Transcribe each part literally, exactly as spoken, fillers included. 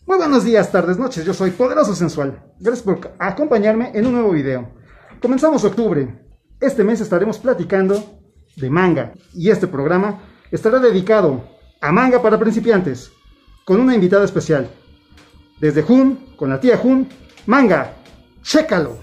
Muy buenos días, tardes, noches, yo soy Poderoso Sensual. Gracias por acompañarme en un nuevo video. Comenzamos octubre. Este mes estaremos platicando de manga. Y este programa estará dedicado a manga para principiantes, con una invitada especial. Desde Jun, con la tía Jun, manga, chécalo.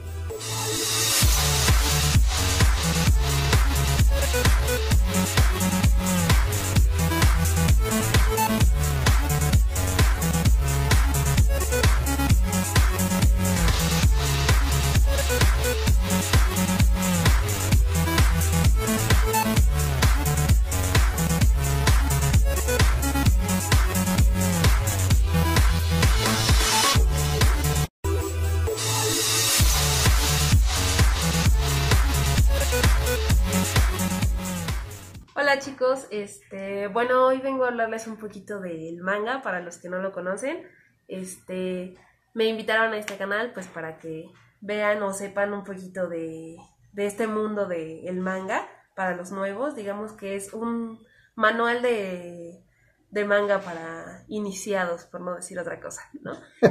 Hola chicos, este, bueno, hoy vengo a hablarles un poquito del manga para los que no lo conocen. Este, me invitaron a este canal pues para que vean o sepan un poquito de, de este mundo del manga para los nuevos. Digamos que es un manual de, de manga para iniciados, por no decir otra cosa, ¿no?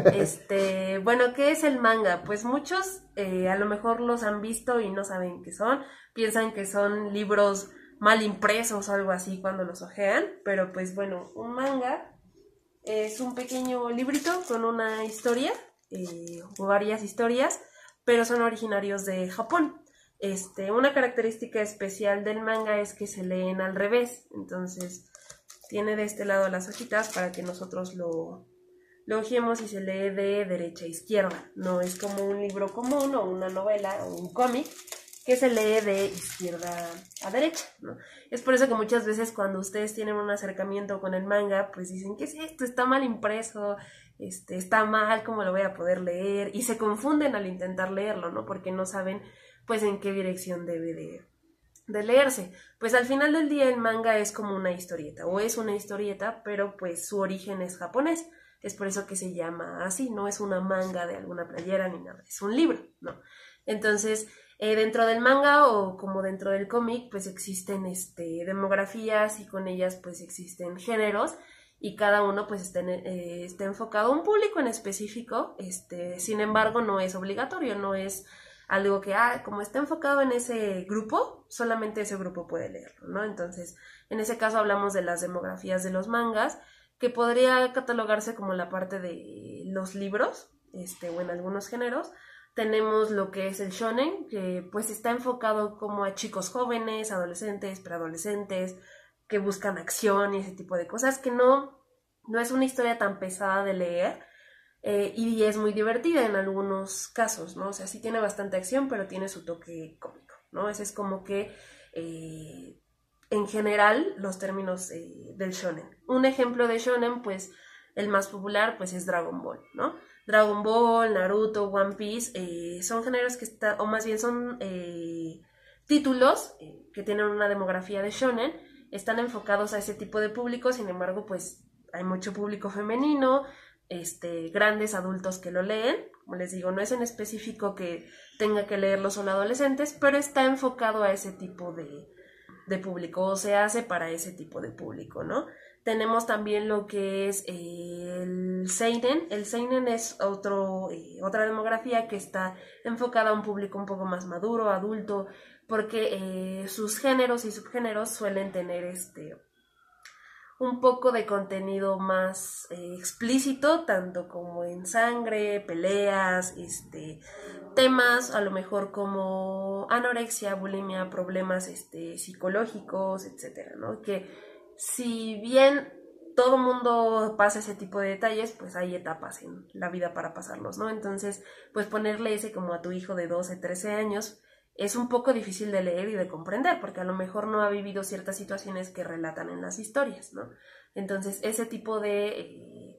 Este, bueno, ¿qué es el manga? Pues muchos eh, a lo mejor los han visto y no saben qué son, piensan que son libros mal impresos o algo así cuando los hojean, pero pues bueno, un manga es un pequeño librito con una historia eh, o varias historias, pero son originarios de Japón. Este, una característica especial del manga es que se leen al revés, entonces tiene de este lado las hojitas para que nosotros lo, lo hojeemos y se lee de derecha a izquierda, no es como un libro común o una novela o un cómic que se lee de izquierda a derecha, ¿no? Es por eso que muchas veces cuando ustedes tienen un acercamiento con el manga, pues dicen, ¿qué es esto? Está mal impreso, este, está mal, ¿cómo lo voy a poder leer? Y se confunden al intentar leerlo, ¿no? Porque no saben, pues, en qué dirección debe de, de leerse. Pues al final del día el manga es como una historieta, o es una historieta, pero pues su origen es japonés. Es por eso que se llama así, no es una manga de alguna playera ni nada, es un libro, ¿no? Entonces, Eh, dentro del manga o como dentro del cómic pues existen este, demografías y con ellas pues existen géneros y cada uno pues está, en, eh, está enfocado a un público en específico, este, sin embargo no es obligatorio, no es algo que, ah, como está enfocado en ese grupo, solamente ese grupo puede leerlo, ¿no? Entonces, en ese caso hablamos de las demografías de los mangas, que podría catalogarse como la parte de los libros, este, o en algunos géneros. Tenemos lo que es el shonen, que pues está enfocado como a chicos jóvenes, adolescentes, preadolescentes, que buscan acción y ese tipo de cosas, que no, no es una historia tan pesada de leer eh, y es muy divertida en algunos casos, ¿no? O sea, sí tiene bastante acción, pero tiene su toque cómico, ¿no? Ese es como que, eh, en general, los términos eh, del shonen. Un ejemplo de shonen, pues, el más popular, pues, es Dragon Ball, ¿no? Dragon Ball, Naruto, One Piece, eh, son géneros que están, o más bien son eh, títulos eh, que tienen una demografía de shonen, están enfocados a ese tipo de público, sin embargo, pues hay mucho público femenino, este, grandes adultos que lo leen, como les digo, no es en específico que tenga que leerlo solo adolescentes, pero está enfocado a ese tipo de, de público, o se hace para ese tipo de público, ¿no? Tenemos también lo que es eh, el seinen. El seinen es otro, eh, otra demografía que está enfocada a un público un poco más maduro, adulto, porque eh, sus géneros y subgéneros suelen tener este un poco de contenido más eh, explícito, tanto como en sangre, peleas, este, temas a lo mejor como anorexia, bulimia, problemas este, psicológicos, etcétera, ¿no? Que si bien todo mundo pasa ese tipo de detalles, pues hay etapas en la vida para pasarlos, ¿no? Entonces, pues ponerle ese como a tu hijo de doce, trece años es un poco difícil de leer y de comprender, porque a lo mejor no ha vivido ciertas situaciones que relatan en las historias, ¿no? Entonces, ese tipo de, eh,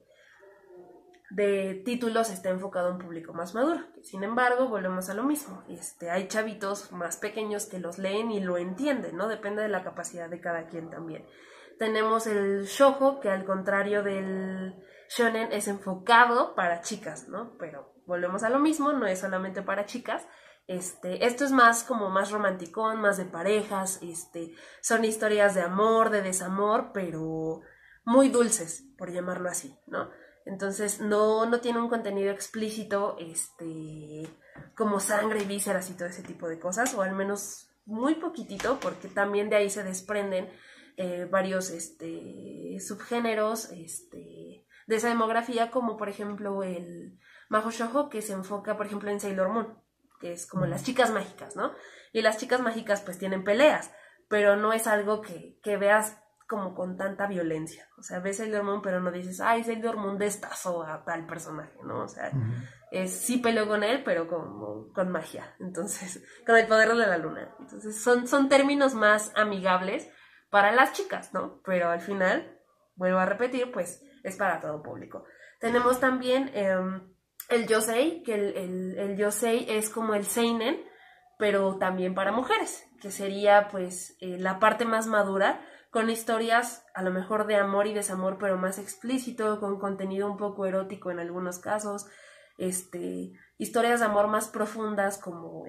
de títulos está enfocado a un público más maduro. Sin embargo, volvemos a lo mismo. Este, hay chavitos más pequeños que los leen y lo entienden, ¿no? Depende de la capacidad de cada quien también. Tenemos el shoujo, que al contrario del shonen es enfocado para chicas, ¿no? Pero volvemos a lo mismo, no es solamente para chicas. Este, esto es más como más romanticón, más de parejas, este, son historias de amor, de desamor, pero muy dulces, por llamarlo así, ¿no? Entonces no, no tiene un contenido explícito, este, como sangre y vísceras y todo ese tipo de cosas, o al menos muy poquitito, porque también de ahí se desprenden eh, varios este, subgéneros este, de esa demografía, como por ejemplo el Mahou Shoujo, que se enfoca por ejemplo en Sailor Moon, que es como las chicas mágicas, ¿no? Y las chicas mágicas pues tienen peleas, pero no es algo que, que veas como con tanta violencia. O sea, ves Sailor Moon, pero no dices, ay, Sailor Moon destazó a tal personaje, ¿no? O sea, uh-huh. es, sí peleó con él, pero con, con magia. Entonces, con el poder de la luna. Entonces, son, son términos más amigables para las chicas, ¿no? Pero al final, vuelvo a repetir, pues, es para todo público. Tenemos también eh, el Yosei, que el, el, el Yosei es como el seinen, pero también para mujeres, que sería, pues, eh, la parte más madura, con historias a lo mejor de amor y desamor, pero más explícito, con contenido un poco erótico en algunos casos, este, historias de amor más profundas como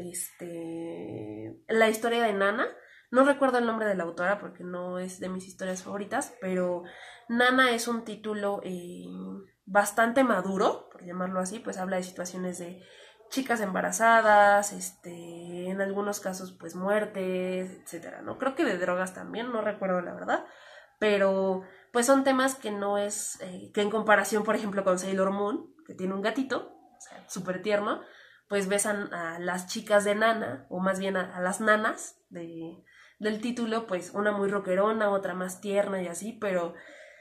este, la historia de Nana. No recuerdo el nombre de la autora porque no es de mis historias favoritas, pero Nana es un título eh, bastante maduro, por llamarlo así, pues habla de situaciones de chicas embarazadas, este, en algunos casos pues muertes, etcétera, ¿no? Creo que de drogas también, no recuerdo la verdad, pero pues son temas que no es, eh, que en comparación por ejemplo con Sailor Moon, que tiene un gatito, o sea, súper tierno, pues ves a, a las chicas de Nana, o más bien a, a las nanas de, del título, pues una muy rockerona, otra más tierna y así, pero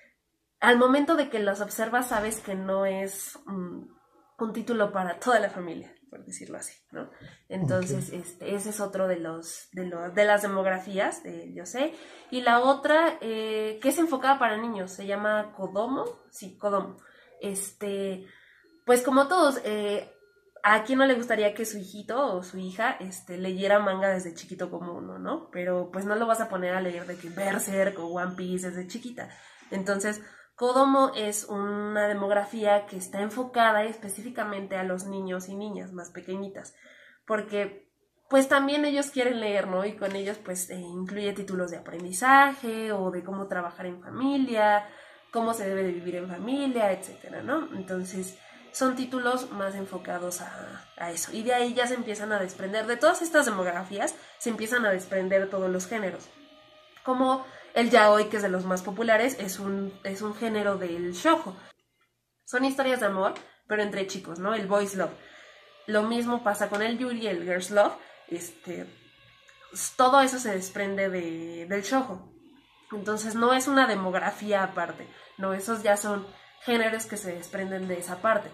al momento de que las observas sabes que no es um, un título para toda la familia, por decirlo así, ¿no? Entonces, okay. este, ese es otro de los, de los, de las demografías de Yosei. Y la otra, eh, que es enfocada para niños, se llama Kodomo, sí, Kodomo. Este, pues como todos, eh, ¿a quién no le gustaría que su hijito o su hija, este, leyera manga desde chiquito como uno, ¿no? Pero pues no lo vas a poner a leer de que Berserk o One Piece desde chiquita. Entonces, Kodomo es una demografía que está enfocada específicamente a los niños y niñas más pequeñitas, porque pues también ellos quieren leer, ¿no? Y con ellos pues eh, incluye títulos de aprendizaje o de cómo trabajar en familia, cómo se debe de vivir en familia, etcétera, ¿no? Entonces son títulos más enfocados a, a eso, y de ahí ya se empiezan a desprender, de todas estas demografías se empiezan a desprender todos los géneros, como el yaoi, que es de los más populares, es un, es un género del shoujo. Son historias de amor, pero entre chicos, ¿no? El boys love. Lo mismo pasa con el yuri, el girls love. Este, todo eso se desprende de, del shoujo. Entonces no es una demografía aparte, no, esos ya son géneros que se desprenden de esa parte.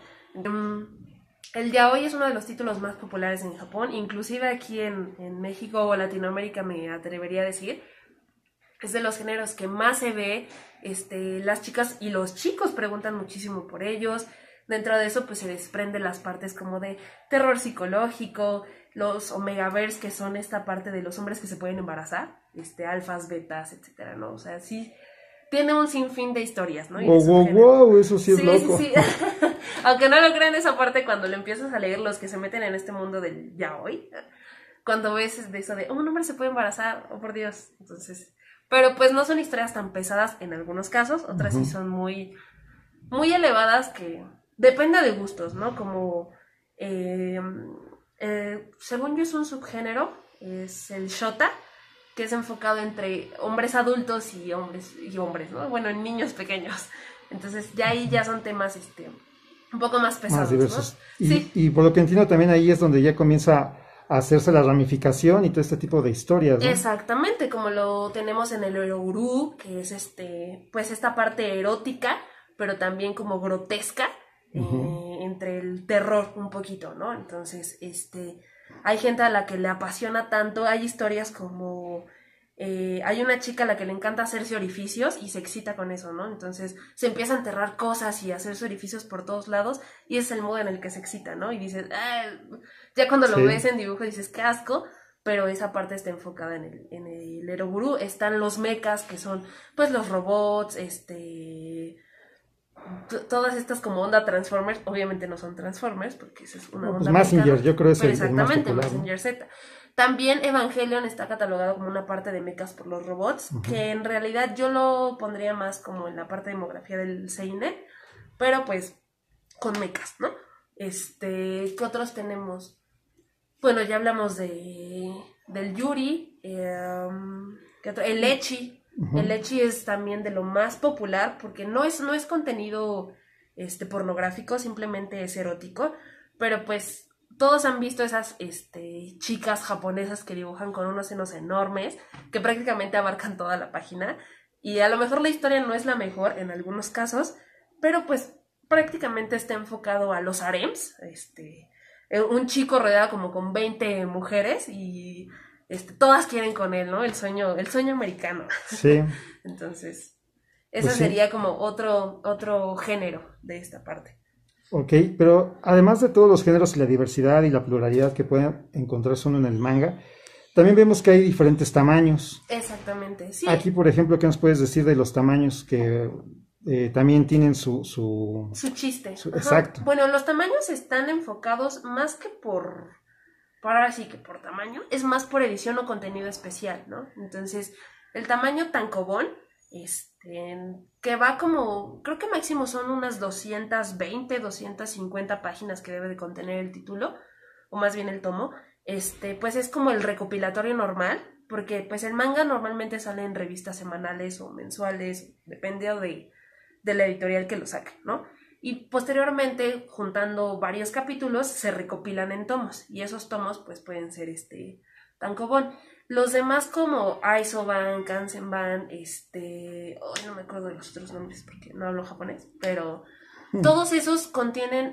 El yaoi es uno de los títulos más populares en Japón, inclusive aquí en, en México o Latinoamérica me atrevería a decir. Es de los géneros que más se ve, este, las chicas y los chicos preguntan muchísimo por ellos. Dentro de eso pues se desprenden las partes como de terror psicológico, los omegaverse, que son esta parte de los hombres que se pueden embarazar, este, alfas, betas, etcétera, ¿no? O sea, sí tiene un sinfín de historias, ¿no? Y wow, wow, wow, eso sí es sí, loco. Sí, sí. Aunque no lo crean, esa parte cuando lo empiezas a leer, los que se meten en este mundo del yaoi, cuando ves de eso de, oh, un hombre se puede embarazar, oh por Dios, entonces... Pero pues no son historias tan pesadas en algunos casos, otras uh-huh. sí son muy, muy elevadas, que depende de gustos, ¿no? Como, eh, eh, según yo es un subgénero, es el shota, que es enfocado entre hombres adultos y hombres, y hombres, ¿no? Bueno, en niños pequeños. Entonces ya ahí ya son temas este, un poco más pesados, más diversos, ¿no? Y, sí. Y por lo que entiendo también ahí es donde ya comienza a hacerse la ramificación y todo este tipo de historias, ¿no? Exactamente, como lo tenemos en el Eroguru, que es este, pues esta parte erótica, pero también como grotesca, uh-huh. eh, entre el terror un poquito, ¿no? Entonces, este, hay gente a la que le apasiona tanto, hay historias como, eh, hay una chica a la que le encanta hacerse orificios y se excita con eso, ¿no? Entonces se empieza a enterrar cosas y hacerse orificios por todos lados, y ese es el modo en el que se excita, ¿no? Y dices, ah, ya cuando lo sí. ves en dibujo dices, qué asco, pero esa parte está enfocada en el, en el Eroguru. Están los mechas, que son pues los robots, este... todas estas como onda Transformers, obviamente no son Transformers, porque esa es una no, onda pues Messenger, yo creo es pero el, exactamente, el más popular, Messenger ¿no? Z. También Evangelion está catalogado como una parte de mechas por los robots, uh-huh. que en realidad yo lo pondría más como en la parte de demografía del seinen, pero pues con mechas, ¿no? Este, ¿qué otros tenemos? Bueno, ya hablamos de del Yuri, eh, ¿qué otro? El Ecchi. Uh-huh. El Ecchi es también de lo más popular porque no es, no es contenido este, pornográfico, simplemente es erótico, pero pues todos han visto esas este, chicas japonesas que dibujan con unos senos enormes que prácticamente abarcan toda la página y a lo mejor la historia no es la mejor en algunos casos, pero pues prácticamente está enfocado a los harems, este, un chico rodeado como con veinte mujeres y este, todas quieren con él, ¿no? El sueño, el sueño americano. Sí. Entonces, ese pues sí. sería como otro, otro género de esta parte. Ok, pero además de todos los géneros y la diversidad y la pluralidad que pueden encontrarse uno en el manga, también vemos que hay diferentes tamaños. Exactamente, sí. Aquí, por ejemplo, ¿qué nos puedes decir de los tamaños que eh, también tienen su... Su, su chiste. Su, exacto. Bueno, los tamaños están enfocados más que por... por ahora sí que por tamaño, es más por edición o contenido especial, ¿no? Entonces, el tamaño tankobon, este, que va como, creo que máximo son unas doscientas veinte, doscientas cincuenta páginas que debe de contener el título, o más bien el tomo, este, pues es como el recopilatorio normal, porque pues el manga normalmente sale en revistas semanales o mensuales, depende de, de la editorial que lo saque, ¿no? Y posteriormente, juntando varios capítulos, se recopilan en tomos. Y esos tomos, pues, pueden ser este tankobon. Los demás, como Isoban, Kansenban, este... Oh, no me acuerdo de los otros nombres porque no hablo japonés. Pero hmm. todos esos contienen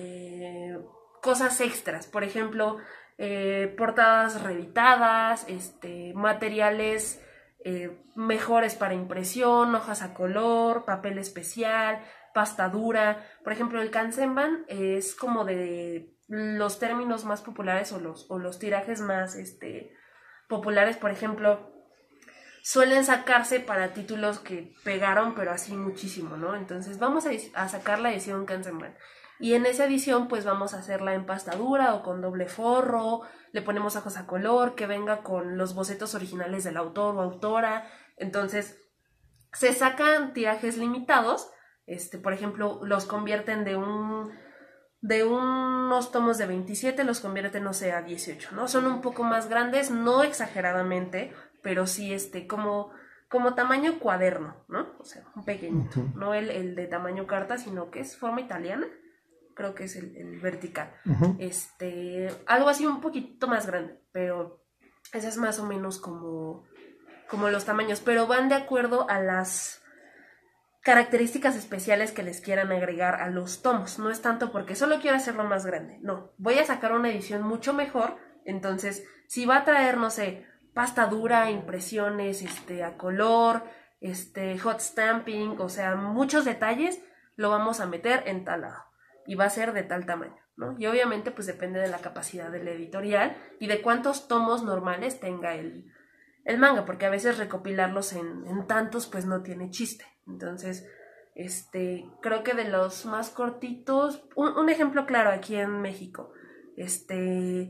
eh, cosas extras. Por ejemplo, eh, portadas reeditadas, este, materiales eh, mejores para impresión, hojas a color, papel especial, pasta dura. Por ejemplo, el Kansenban es como de los términos más populares o los, o los tirajes más este, populares. Por ejemplo, suelen sacarse para títulos que pegaron, pero así muchísimo, ¿no? Entonces vamos a, a sacar la edición Kansenban. Y en esa edición pues vamos a hacerla en pasta dura o con doble forro, le ponemos hojas a color, que venga con los bocetos originales del autor o autora. Entonces se sacan tirajes limitados. Este, por ejemplo, los convierten de un de unos tomos de veintisiete, los convierten, no sé, a dieciocho, ¿no? Son un poco más grandes, no exageradamente, pero sí este, como, como tamaño cuaderno, ¿no? O sea, un pequeñito, uh-huh. no el, el de tamaño carta, sino que es forma italiana, creo que es el, el vertical. Uh-huh. Este, algo así un poquito más grande, pero ese es más o menos como, como los tamaños, pero van de acuerdo a las características especiales que les quieran agregar a los tomos. No es tanto porque solo quiero hacerlo más grande, no, voy a sacar una edición mucho mejor. Entonces, si va a traer, no sé, pasta dura, impresiones este, a color, este, hot stamping, o sea, muchos detalles, lo vamos a meter en tal lado y va a ser de tal tamaño, ¿no? Y obviamente pues depende de la capacidad del editorial y de cuántos tomos normales tenga el, el manga, porque a veces recopilarlos en, en tantos pues no tiene chiste. Entonces, este, creo que de los más cortitos, un, un ejemplo claro aquí en México, este,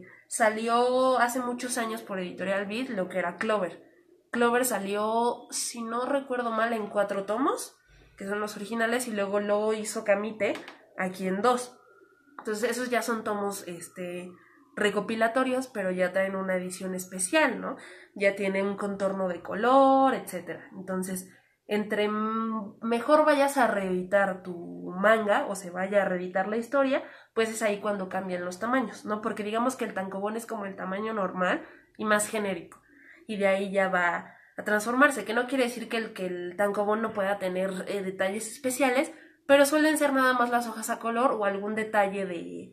salió hace muchos años por Editorial Beat lo que era Clover. Clover salió, si no recuerdo mal, en cuatro tomos, que son los originales, y luego lo hizo Kamite aquí en dos. Entonces esos ya son tomos, este, recopilatorios, pero ya traen una edición especial, ¿no? Ya tiene un contorno de color, etcétera. Entonces, entre mejor vayas a reeditar tu manga o se vaya a reeditar la historia, pues es ahí cuando cambian los tamaños, ¿no? Porque digamos que el tankobon es como el tamaño normal y más genérico, y de ahí ya va a transformarse, que no quiere decir que el, que el tankobon no pueda tener eh, detalles especiales, pero suelen ser nada más las hojas a color o algún detalle de,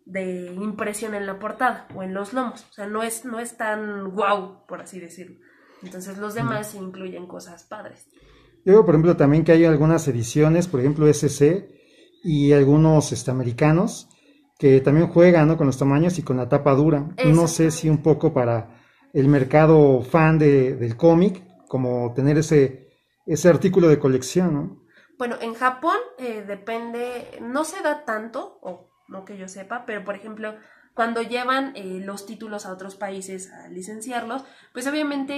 de impresión en la portada o en los lomos. O sea, no es, no es tan guau, por así decirlo. Entonces los demás mm. incluyen cosas padres. Yo veo, por ejemplo, también que hay algunas ediciones, por ejemplo, S C y algunos este, americanos, que también juegan, ¿no?, con los tamaños y con la tapa dura. No sé si un poco para el mercado fan de, del cómic, como tener ese, ese artículo de colección, ¿no? Bueno, en Japón eh, depende, no se da tanto, o no que yo sepa, pero por ejemplo, cuando llevan eh, los títulos a otros países a licenciarlos, pues obviamente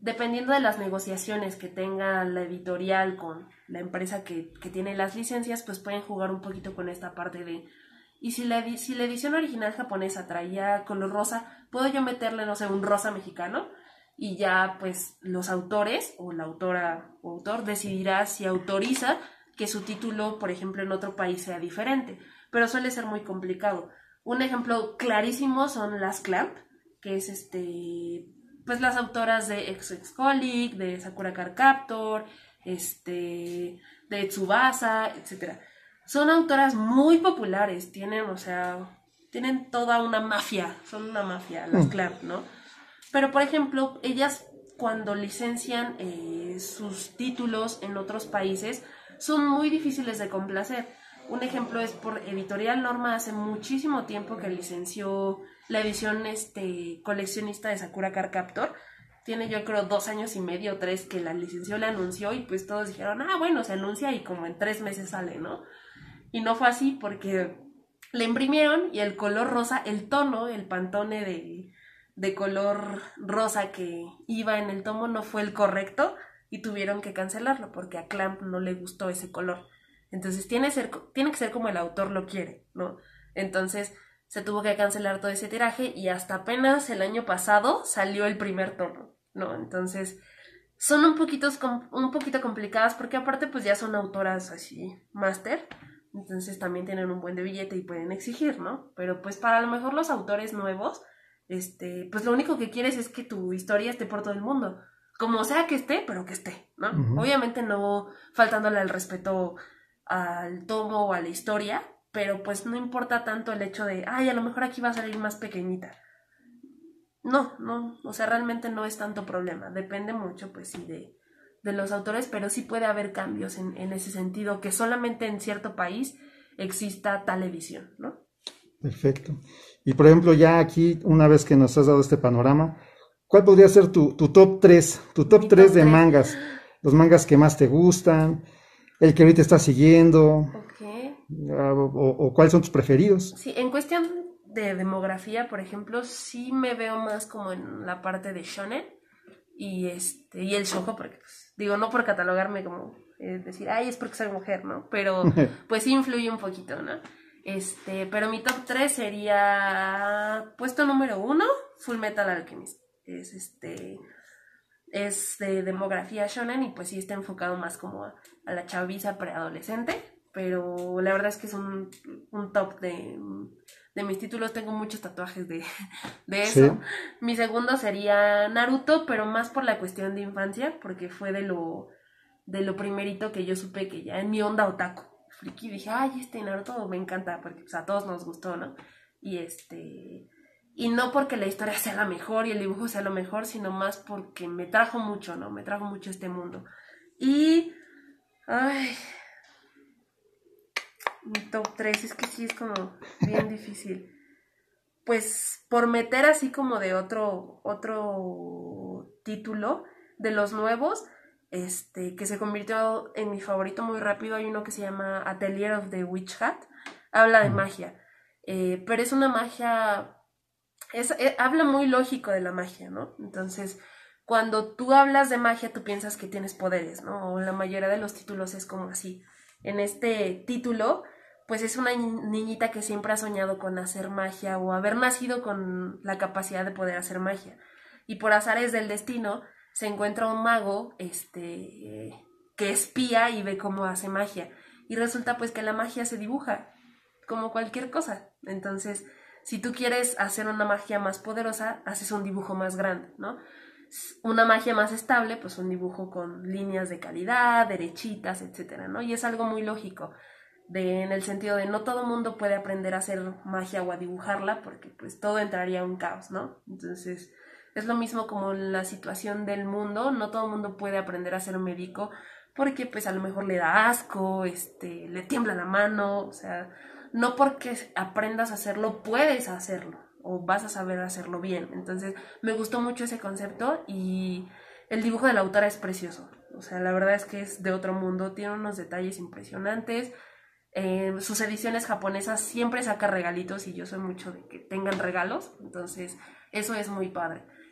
dependiendo de las negociaciones que tenga la editorial con la empresa que, que tiene las licencias, pues pueden jugar un poquito con esta parte de, y si la, si la edición original japonesa traía color rosa, puedo yo meterle, no sé, un rosa mexicano, y ya pues los autores o la autora o autor decidirá si autoriza que su título, por ejemplo, en otro país sea diferente, pero suele ser muy complicado. Un ejemplo clarísimo son las Clamp, que es este, pues las autoras de Ex-Ex-Colic, de Sakura Card Captor, este, de Tsubasa, etcétera. Son autoras muy populares, tienen, o sea, tienen toda una mafia, son una mafia, las Clamp, ¿no? Pero, por ejemplo, ellas cuando licencian eh, sus títulos en otros países son muy difíciles de complacer. Un ejemplo es por Editorial Norma, hace muchísimo tiempo que licenció la edición este, coleccionista de Sakura Card Captor. Tiene yo creo dos años y medio, tres, que la licenció, la anunció y pues todos dijeron, ah, bueno, se anuncia y como en tres meses sale, ¿no? Y no fue así porque la imprimieron y el color rosa, el tono, el pantone de, de color rosa que iba en el tomo no fue el correcto y tuvieron que cancelarlo porque a Clamp no le gustó ese color. Entonces tiene, ser, tiene que ser como el autor lo quiere, ¿no? Entonces se tuvo que cancelar todo ese tiraje y hasta apenas el año pasado salió el primer tomo, ¿no? Entonces son un poquito, un poquito complicadas porque aparte pues ya son autoras así, máster, entonces también tienen un buen de billete y pueden exigir, ¿no? Pero pues para a lo mejor los autores nuevos, este, pues lo único que quieres es que tu historia esté por todo el mundo, como sea que esté, pero que esté, ¿no? Uh-huh. Obviamente no faltándole al respeto al tomo o a la historia, pero pues no importa tanto el hecho de, ay, a lo mejor aquí va a salir más pequeñita. No, no, o sea, realmente no es tanto problema, depende mucho, pues sí, de, de los autores, pero sí puede haber cambios en, en ese sentido, que solamente en cierto país exista tal edición, ¿no? Perfecto. Y por ejemplo, ya aquí, una vez que nos has dado este panorama, ¿cuál podría ser tu, tu top tres, tu top tres de mangas? Los mangas que más te gustan, el que ahorita estás siguiendo, okay. o, o, o cuáles son tus preferidos. Sí, en cuestión de demografía, por ejemplo, sí me veo más como en la parte de shonen y este y el shoujo, porque pues, digo, no por catalogarme como eh, decir, ay, es porque soy mujer, ¿no? Pero pues sí influye un poquito, ¿no? Este, pero mi top tres sería puesto número uno, Full Metal Alchemist. Es este es de demografía shonen y pues sí está enfocado más como a, a la chaviza preadolescente, pero la verdad es que es un, un top de, de mis títulos, tengo muchos tatuajes de, de eso. ¿Sí? Mi segundo sería Naruto, pero más por la cuestión de infancia, porque fue de lo, de lo primerito que yo supe que ya en mi onda otaku, friki, dije, ay, este Naruto me encanta, porque pues, a todos nos gustó, ¿no? Y este... Y no porque la historia sea la mejor y el dibujo sea lo mejor, sino más porque me trajo mucho, ¿no? Me trajo mucho este mundo. Y... Ay... Mi top tres, es que sí es como bien difícil. Pues por meter así como de otro, otro título de los nuevos, este, que se convirtió en mi favorito muy rápido, hay uno que se llama Atelier of the Witch Hat. Habla de magia. Eh, pero es una magia... Es, es, habla muy lógico de la magia, ¿no? Entonces, cuando tú hablas de magia, tú piensas que tienes poderes, ¿no? O la mayoría de los títulos es como así. En este título, pues es una niñita que siempre ha soñado con hacer magia o haber nacido con la capacidad de poder hacer magia. Y por azares del destino, se encuentra un mago este, eh, que espía y ve cómo hace magia. Y resulta pues que la magia se dibuja, como cualquier cosa. Entonces... Si tú quieres hacer una magia más poderosa, haces un dibujo más grande, ¿no? Una magia más estable, pues un dibujo con líneas de calidad, derechitas, etcétera, ¿no? Y es algo muy lógico, de, en el sentido de no todo mundo puede aprender a hacer magia o a dibujarla, porque pues todo entraría en un caos, ¿no? Entonces, es lo mismo como la situación del mundo, no todo mundo puede aprender a ser médico, porque pues a lo mejor le da asco, este, le tiembla la mano, o sea... No porque aprendas a hacerlo, puedes hacerlo o vas a saber hacerlo bien. Entonces, me gustó mucho ese concepto y el dibujo de la autora es precioso. O sea, la verdad es que es de otro mundo, tiene unos detalles impresionantes. Eh, sus ediciones japonesas siempre saca regalitos y yo soy mucho de que tengan regalos. Entonces, eso es muy padre.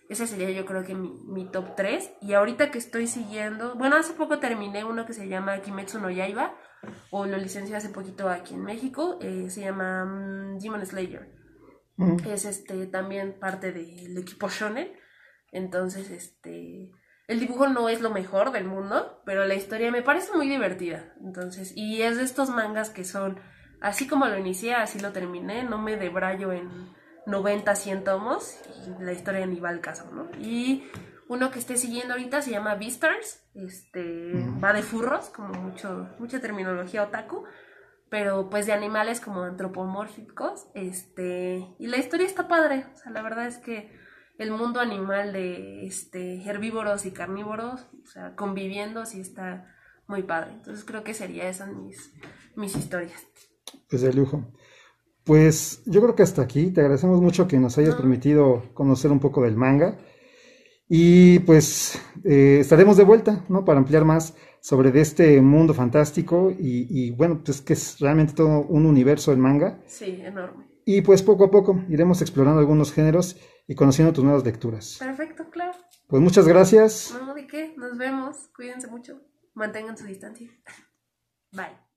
ese sería yo creo que mi, mi top tres. Y ahorita que estoy siguiendo, bueno, hace poco terminé uno que se llama Kimetsu no Yaiba, o lo licencié hace poquito aquí en México, eh, se llama um, Demon Slayer. Mm. Es este también parte del equipo Shonen. Entonces, este... el dibujo no es lo mejor del mundo, pero la historia me parece muy divertida. Entonces, y es de estos mangas que son, así como lo inicié, así lo terminé, no me debrayo en noventa, cien tomos, y la historia ni va al caso, ¿no? Y uno que esté siguiendo ahorita se llama Beastars, este, uh-huh. va de furros, como mucho, mucha terminología otaku, pero pues de animales como antropomórficos, este, y la historia está padre, o sea, la verdad es que el mundo animal de este, herbívoros y carnívoros, o sea, conviviendo, sí está muy padre. Entonces creo que serían esas mis, mis historias. Pues de lujo. Pues yo creo que hasta aquí. Te agradecemos mucho que nos hayas no. permitido conocer un poco del manga. Y pues eh, estaremos de vuelta, ¿no? Para ampliar más sobre de este mundo fantástico. Y, y bueno, pues que es realmente todo un universo el manga. Sí, enorme. Y pues poco a poco iremos explorando algunos géneros y conociendo tus nuevas lecturas. Perfecto, claro. Pues muchas gracias. No, ¿de qué? Nos vemos. Cuídense mucho. Mantengan su distancia. Bye.